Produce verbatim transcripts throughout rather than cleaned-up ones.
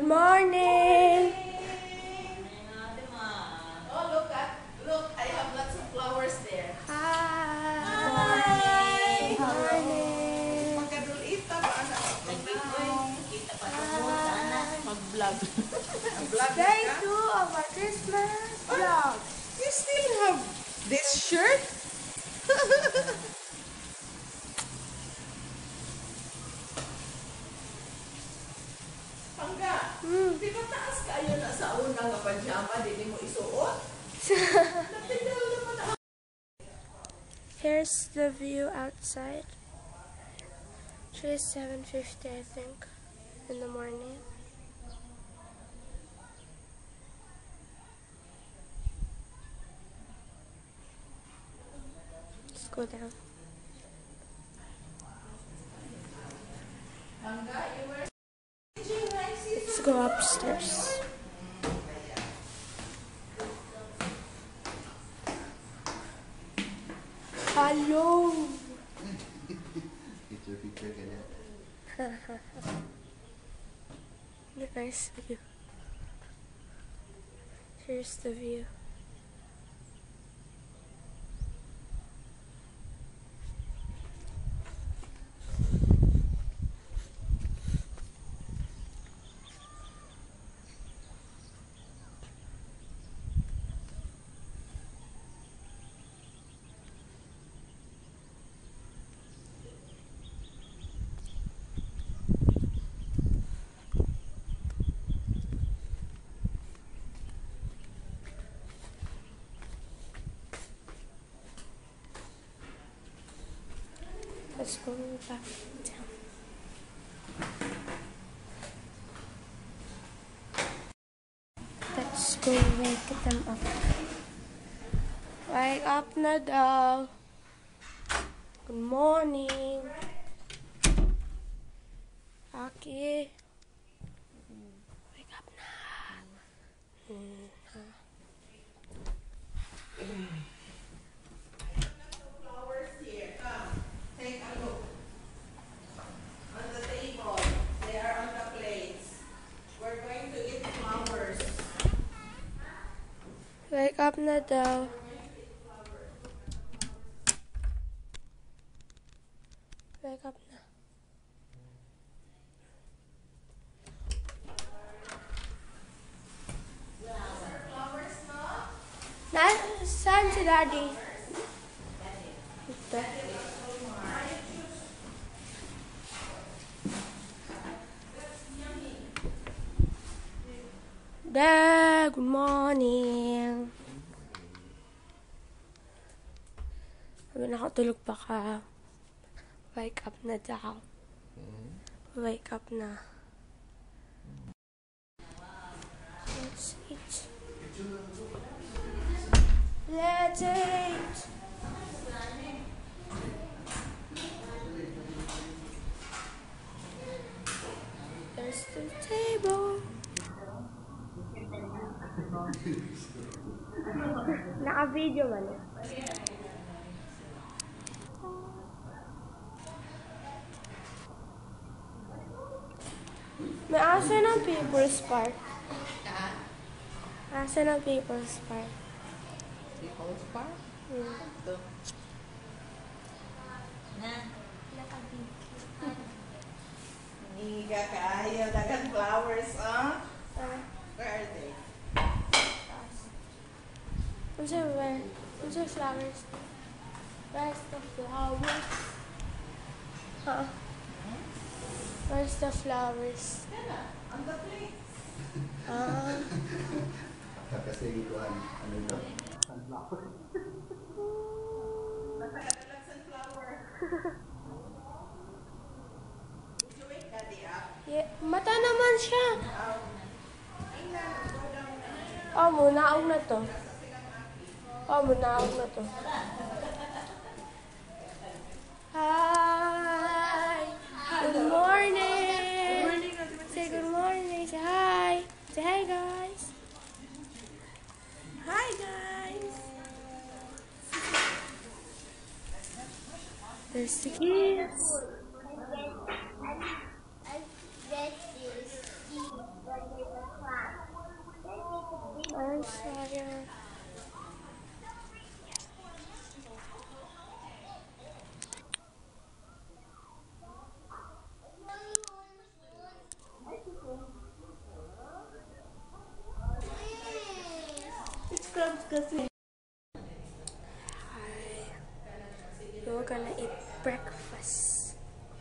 morning. Oh, look at, look, I have lots of flowers there. Hi. Hi. Good morning. Magkadulita ba anak? Mag-vlog. Day two of our Christmas vlog. You still have this shirt? Pangga, Hmm. di ba taas kayo na sa una nga pajama, di mo isuot? Napindal naman ako. Here's the view outside. Actually, it's seven fifty, I think, in the morning. Let's go down. Pangga, you were... Let's go upstairs. Hello. Picture, picture ka na. Nice view. Here's the view. Let's go back down. Let's go wake them up. Wake up na daw. Good morning. Aki. Wake up na. Hmm, ha. Flowers here, come. Take a look. On the table. They are on the plates. We're going to eat flowers. Wake up na daw. Wake up na. Flowers, no? Na, saan si Daddy? Ito. Dad, good morning. Sabi na ako, tulog pa ka. Wake up na daw. Wake up na. Let's eat. Let's eat. There's the table. Naka-video man eh. May asa ng People's Park. Asa ng People's Park. People's Park? Hmm. Ito. Niga kayo. Dagang flowers, ah? Ah, Where are they? Where's the where? Where's the flowers? Where's the flowers? Huh? Where's the flowers? Yan on the plates. Ah. Kasi ito ang ano na, sunflower. Nakadalag sunflower. Did you wake Daddy up? Yeah, mata naman siya. Um, Tingnan, go down na. Oh, munaog na to. Oh, munaog na to. Hi! Good morning! Say good morning. Say hi. Say hi, guys. Hi, guys! There's the kids. I bet this. Yeah. It's crumbs kasi. Hi. We're gonna eat breakfast.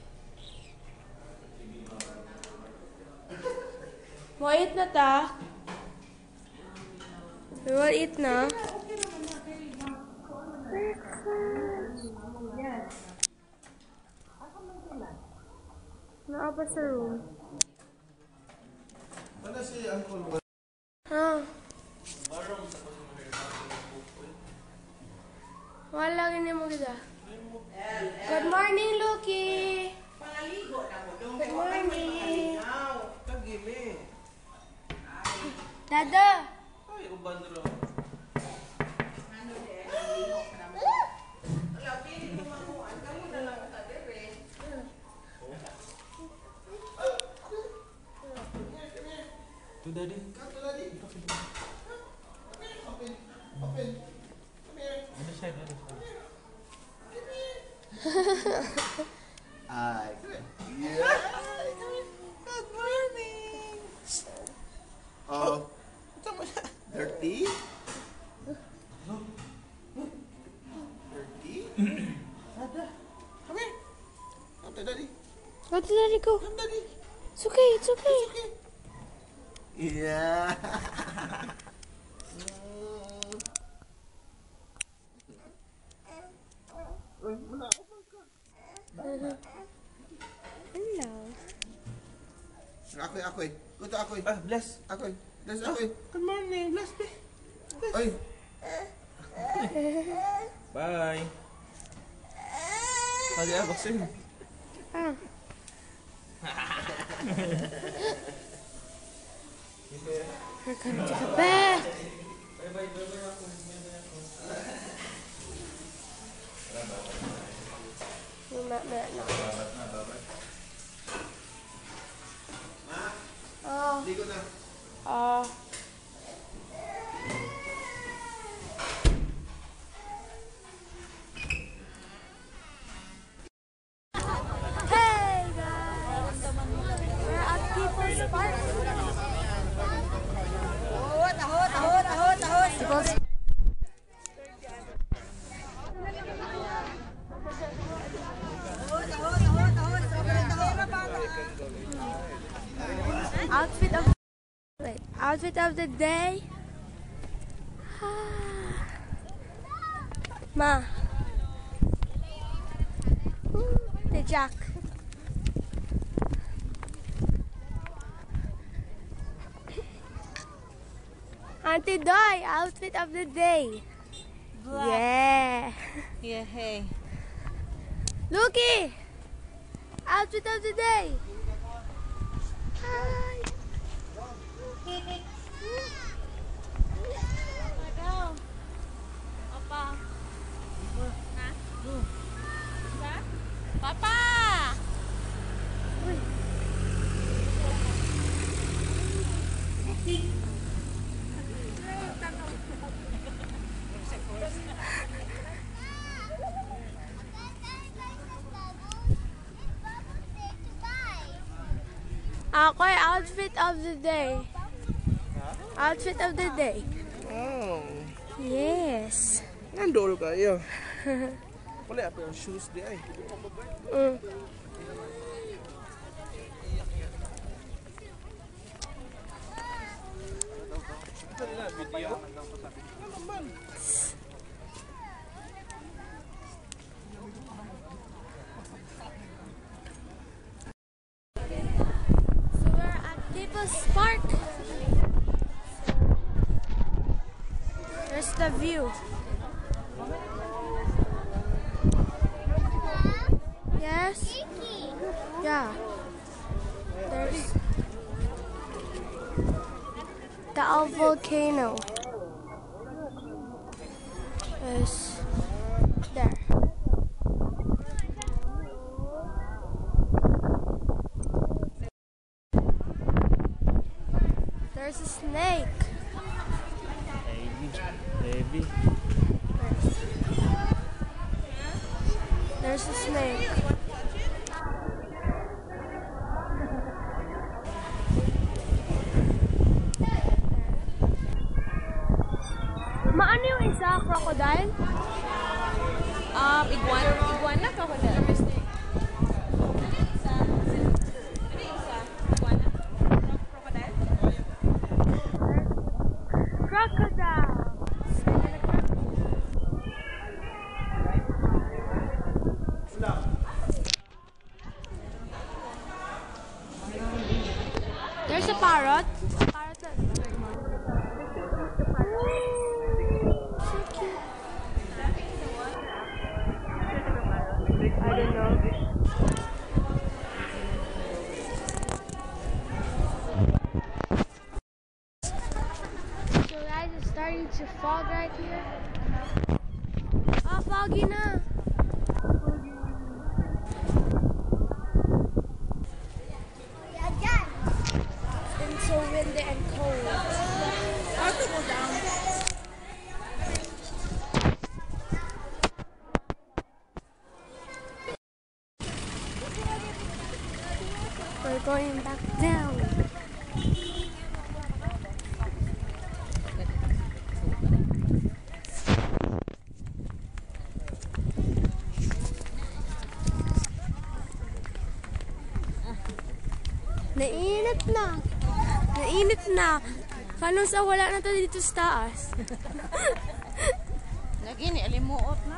Mo eat na ta? We will eat na. Naa pa sa room. Ano si Uncle? Ha? Wala gini mo kita. Good morning, Lucky. Pangaligo na mo. Good morning. Kagimi. Dada. Ay, uban ro. Ano din? Naligo na mo. Wala, pili mo makuhaan. Kamu na lang sa dire. Tu daddy. Kato lagi. Open. Open. Ada side, ada side. Ay. Yeah. Good morning. Oh. Dirty? Dirty? Come here. Come to daddy. Go to daddy, go. Come daddy. It's okay, it's okay. Yeah. Hello. Ako, ako. Kuto ako. Ah, bless. Ako. Bless ako. Good morning, bless me. Oy. Bye. Lagi ako sing. Ah. We're gonna take a bath. Mama, mama. Oh, Ligo na. oh. Hey guys, we're at People's Park. People's Outfit of wait, outfit of the day. Ma. Ooh, the Jack. Auntie Doy, outfit of the day. Black. Yeah. Yeah, hey. Lucky, outfit of the day. Hi. Papa. Ha? Ha? Papa! Ako ay outfit of the day. Outfit of the day. Oh. Yes. Nandol kayo. Wala pa yung shoes di ay. Mm. Ito nila video. Ano naman? So we're at People's Park. There's the view. Yes? Yeah. There's the Owl volcano. Is there. There's a snake. baby. There's a snake. Maano yung isa? Crocodile? Um, iguana. Iguana ka ko na. Crocodile! There's a parrot. Parrot. I don't know. So guys, it's starting to fog right here. Ah, foggy na. It's been so windy and cold. How to go down? We're going back down. Nainit na. Nainit na. Kanong sa wala na to dito sa taas. Lagi ni alimuot na.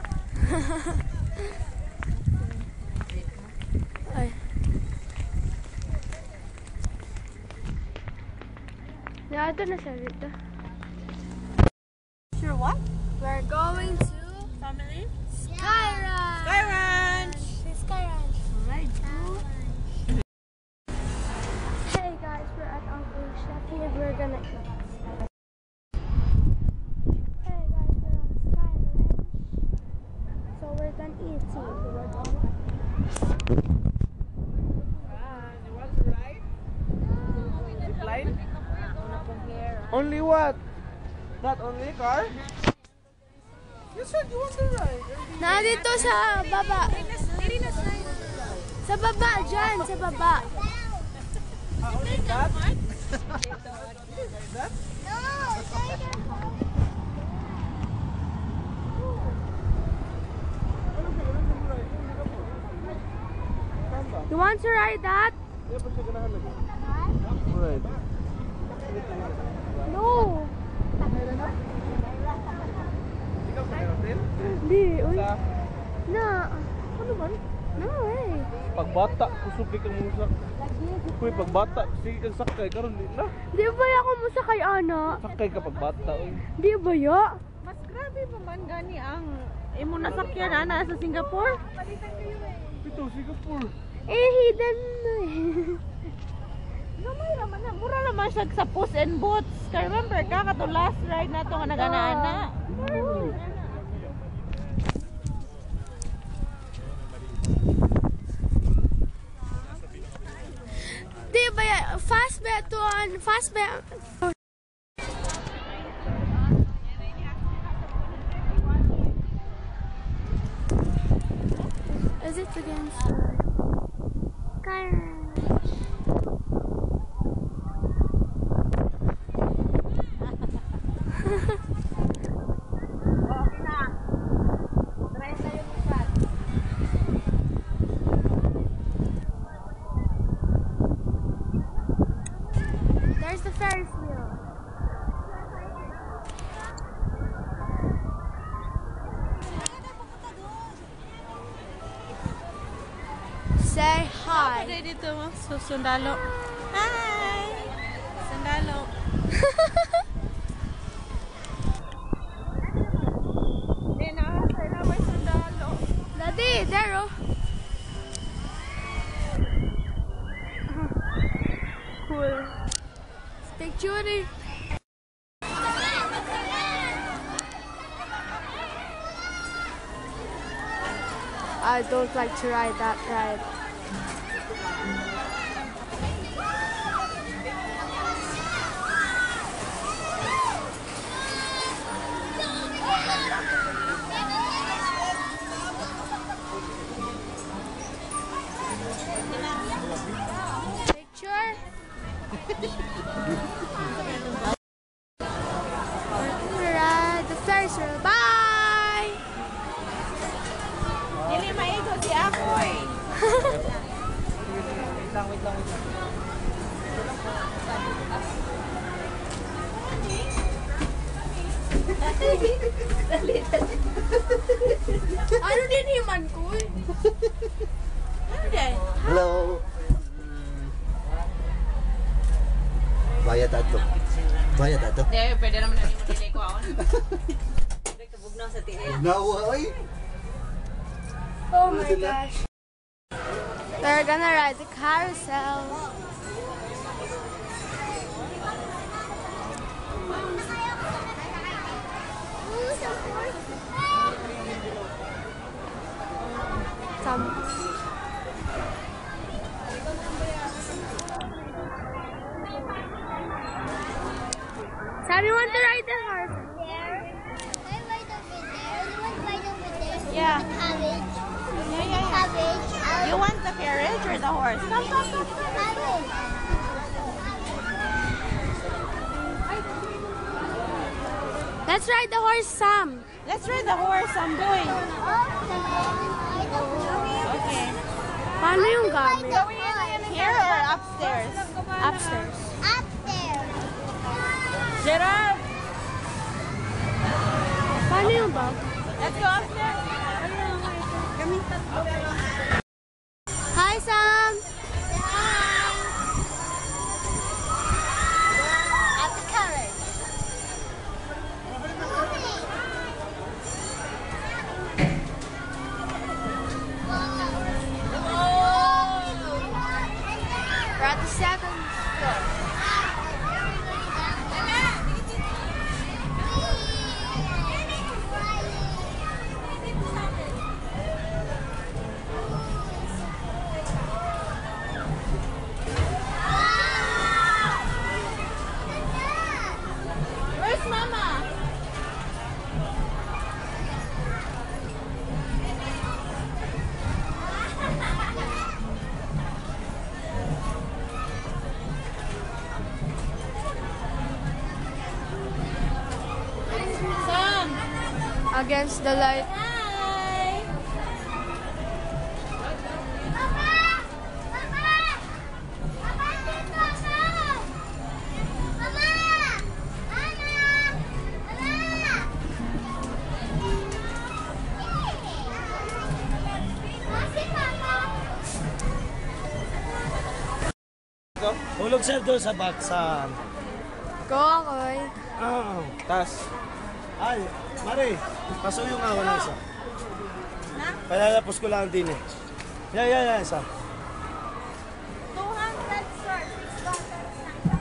Ay. Nado na siya dito. Sure what? We're going to Family? Sky Ranch. Sky Ranch! Sky Ranch. Right. Hey guys, we're at Uncle Shetty and we're gonna eat. Hey guys, we're on Sky Ranch. So we're done eating. We're done. You want to ride? Zipline? Only what? Not only car? You said you want to ride. Nandito sa baba. Sa baba, dyan, sa baba. Ah, only that? Like that? You want to ride that? Yeah, but you're gonna have like right. No. Ikaw sa hotel? Hindi, uy. Sa Na. ano man? No way. Pagbata, kusog kay kang musak. Kuy pagbata, sige kang sakay karon di na. Di ba ako mo sa kay Ana? Sakay ka pagbata oy. Di ba ya? Mas grabe pa man gani ang imo nasakyan ana sa Singapore. Ito Singapore. Eh, hidden na eh. Gamay raman na, mura naman siya sa Puss and Boots. Kaya remember ka, kato last ride na ito nga nagana-ana. Di ba ya? Fast ba ito? Fast ba? Is it against Sky Ranch? There's the Ferris wheel. Say hi. Pwede dito mo, so, sundalo. Hi! Sundalo. Hindi na, sa'yo na may sundalo. Daddy, there oh. Cool. Stay tuned. I don't like to ride that ride. sir. Bye! Dili maigo si Akoy. Wait lang, wait lang, wait lang. Ano din himan ko eh? Hindi. Hello. Bayad ato. Bayad ato. Hindi, pwede naman na mo dili ko ako. Nagkabugnaw sa tiil. Nawa ay. Oh my gosh. We're gonna ride the carousel. Some. Sammy, want to ride the horse? Yeah. Yeah, yeah, yeah. You want the carriage or the horse? Come, come, come. Let's ride the horse, Sam. Let's ride the horse. I'm doing. Okay. Paano yung gamit? Here or upstairs? Upstairs. Giraffe. Paano yung bag? Let's go upstairs. Hi, Sam. We're at the second floor. Where's Mama? Sam. Against the light. Hi. Hulog sir doon sa back sa... Go, Akoy. Ah, tas. Ay, Mari, pasuyo nga wala isa. Palalapos ko lang din eh. Yan, yan, yan, isa. two hundred, sir. six bottles na.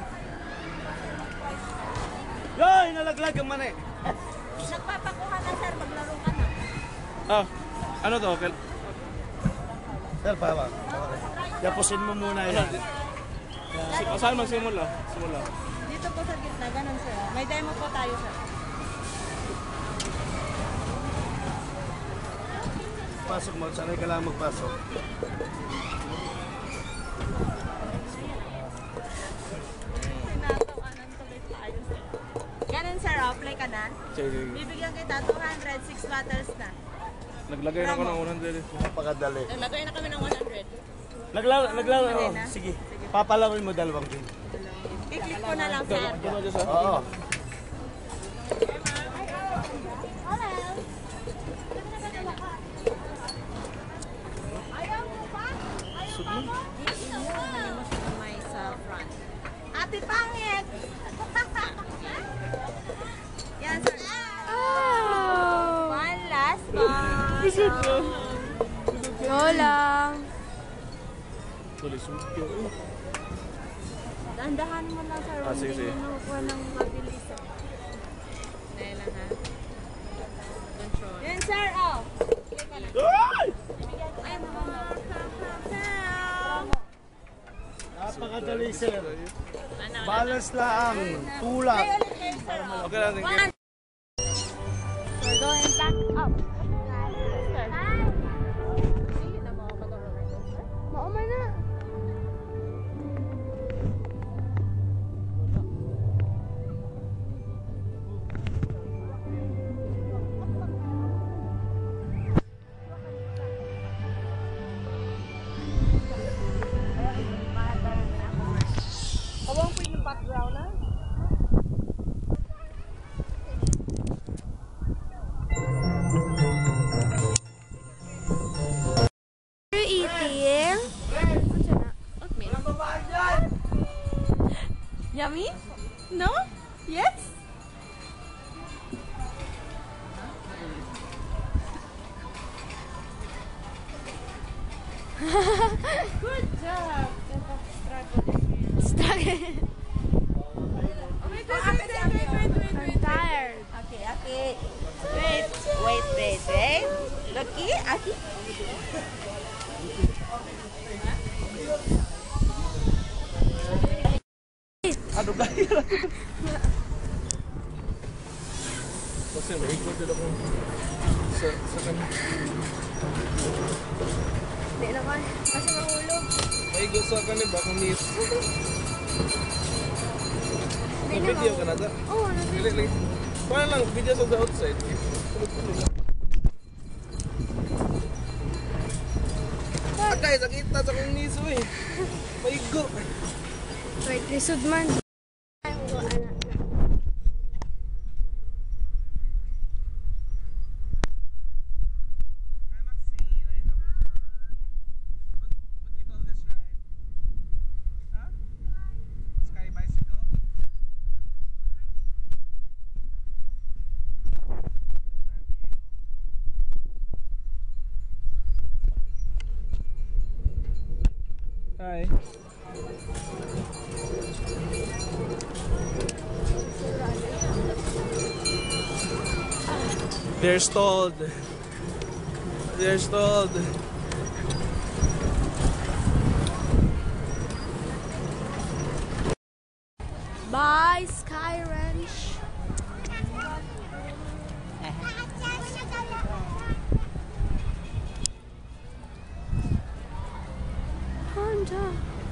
Yoy, nalaglag ang mani. Nagpapakuha na, sir. Maglaro ka na. Ah, ano to? Kel- Sir, pawa. Yapusin mo muna yan. Saan magsimula? Simula. Dito po sa gitna. Ganun, sir. May demo po tayo, sir. Pasok mo, sanay ka lang magpasok. Tinatawanan tuloy tayo, sir. Ganun, sir. Oh, play ka na. Sige. Bibigyan kita two hundred, six bottles na. Naglagay na ako ng one hundred. Napakadali. Naglagay na kami ng one hundred. Naglaro, naglaro. Hindi Oh, na. sige. Papalaroin mo dalawang game. I-click ko na lang, sir. Oo. May sa front. Ate Pangit! Yan, sir. Oh! One last one. Go lang. Dahan-dahan mo lang, sir. Ah, sige, sige. Hindi mo nakuha ng mabilis. Dahil lang, ha? Control. Yan, sir. Oh. Click ka na. Ay! Ay, mama. Napakadali, sir. Ano? Balance lang. Tulak. Ay, ulit kayo, sir. Oh. Okay lang, thank you. One. We're going back up. Sir. Sige na mga pag-government, sir. Maumay na. Yummy? No? Yes? Good job. Struggle. Wait, wait, wait, wait, wait, wait, I'm tired. Okay, okay. Wait, wait, wait, wait. Lucky, Aki. Ano kaya? Kasi may ikot din ako sa, sa kanya. Hindi naman. Kasi mahulog. May ikot sa kanya ba kung miss? Hindi May naman. video ka na ta? Oo, ano Dili, dili. Paano lang, video sa the outside. Tulog-tulog lang. Agay, sakita sa kong miss eh. May ikot. Wait, lisod man. Ay, ko, anak. Hi Maxine, are you having fun? What, what do you call this ride? Huh? Sky bicycle? Hi. They're stalled. They're stalled. Bye, Sky Ranch. Honda.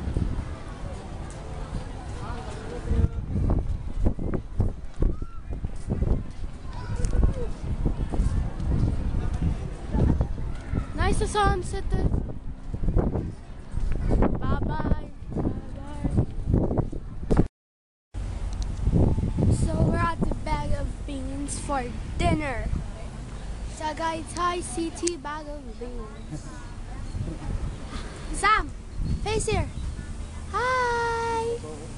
Nice the sunset. Bye bye. Bye bye. So we're at the Bag of Beans for dinner. Tagaytay City Bag of Beans. Sam, face here. Hi.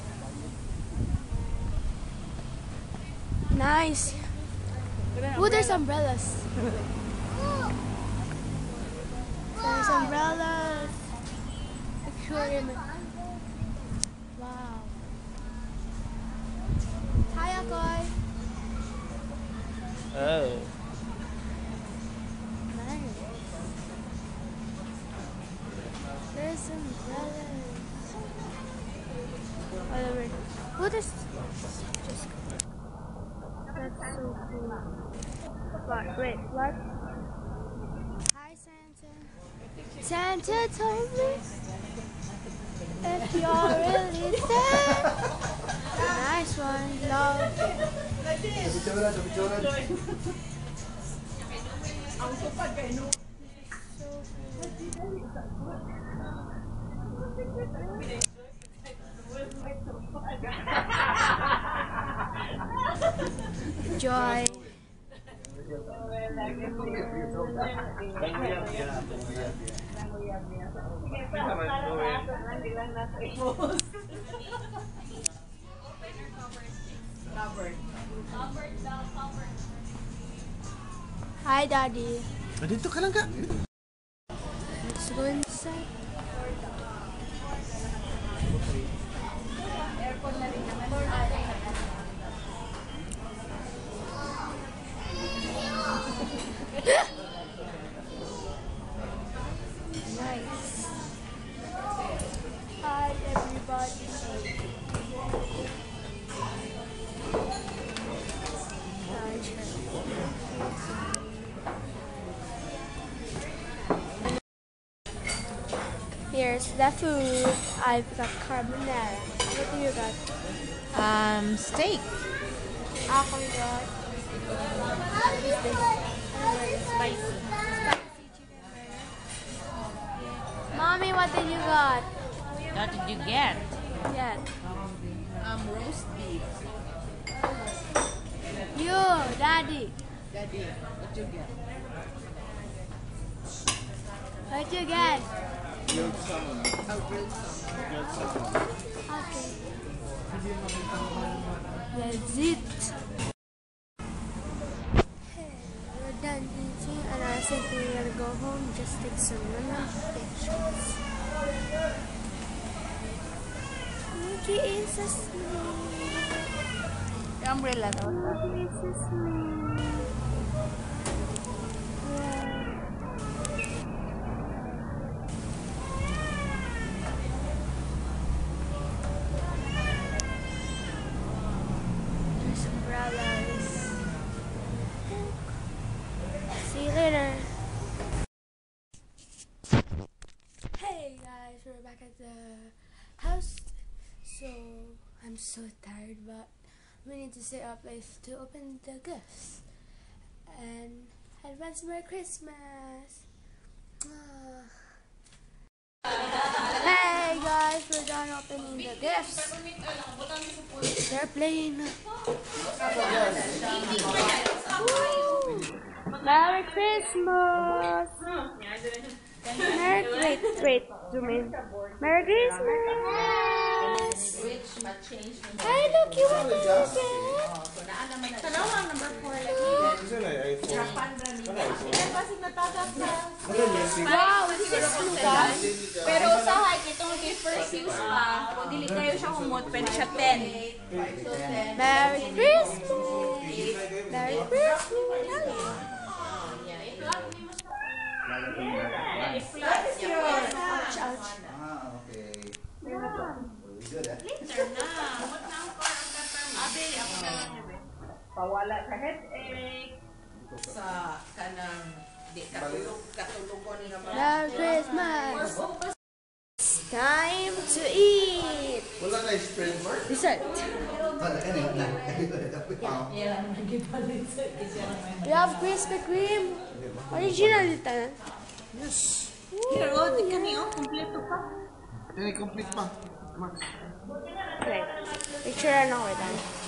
Nice. Oh, there's umbrellas. There's umbrellas. Aquarium. Wow. Hi, Akoy. Oh. Nice. There's umbrellas. Whatever. Oh, there's just. That's so cool. What? Wait, what? Hi, Santa. Santa told me if you're really there. Nice one, love. Picturean, picturean. Joy. Hi, Daddy. Ah, dito ka lang ka. Let's go inside. Nice. Hi, everybody. Here's the food. I've got carbonara. What do you got? Um, steak. Ako got. What is this? Spicy. Spicy chicken burger. Mommy, what did you got? What did you get? Yes. Um, roast beef. You, Daddy. Daddy, what you get? What you get? Oh, grilled salmon. Okay. That's it. Hey, we're done eating and I think we're gonna go home, just take some random pictures. Mickey is asleep. The umbrella daw. Mickey is asleep. Yeah. There's umbrellas. See you later. Hey guys, we're back at the house. So I'm so tired, but we need to set up a place to open the gifts. And advance Merry Christmas. Ah. Hey guys, we're done opening the gifts. They're playing. Merry Christmas! Merry wait, wait, zoom in. Merry Christmas! Hi, look, you want to get? Wow, this is Lucas. Pero usahay itong first use pa. Kung dili kayo siya humot, pwede siya ten. Merry Christmas! Merry Christmas! Ouch, ouch. Ah, okay. Very good, eh? Later na. Humot na ang car. Abi, ako na lang yun. Pawala sa headache. Sa kanang di katulog katulugon nga mga Merry Christmas! Time to eat! Wala na spread more? Dessert. Wala ka na. We have Krispy Kreme. Original ito. Yes. Pero, di ka niyo. Kompleto pa. Ini complete pa. Max. Okay. Picture na ako ito.